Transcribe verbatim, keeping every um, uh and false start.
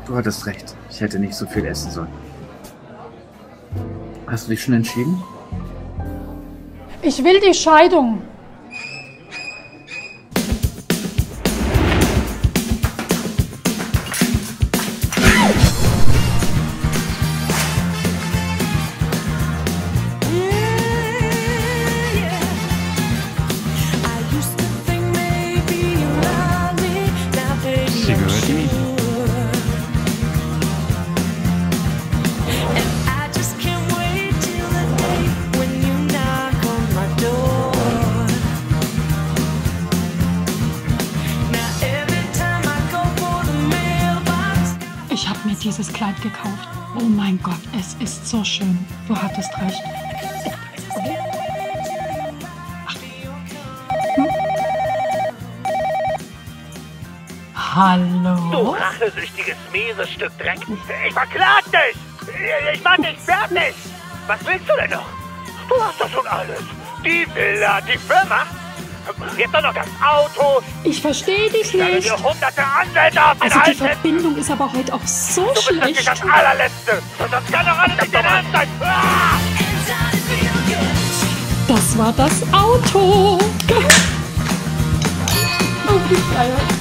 Du hattest recht. Ich hätte nicht so viel essen sollen. Hast du dich schon entschieden? Ich will die Scheidung. Sie gehört ihm. Ich habe mir dieses Kleid gekauft. Oh mein Gott, es ist so schön. Du hattest recht. Ach. Hm? Hallo? Du rachesüchtiges, mieses Stück Dreck. Ich verklag dich! Ich mach dich fertig! Was willst du denn noch? Du hast doch schon alles. Die Villa, die Firma. Jetzt doch noch das Auto. Ich verstehe dich Ich werde nicht. dir hunderte Anwälte auf den Also die Hals setzen. Verbindung ist aber heute auch so Du bist wirklich schlecht. das allerletzte. Sonst kann doch alles nicht dein Ernst sein. Ah! Das war das Auto. Oh, wie geil.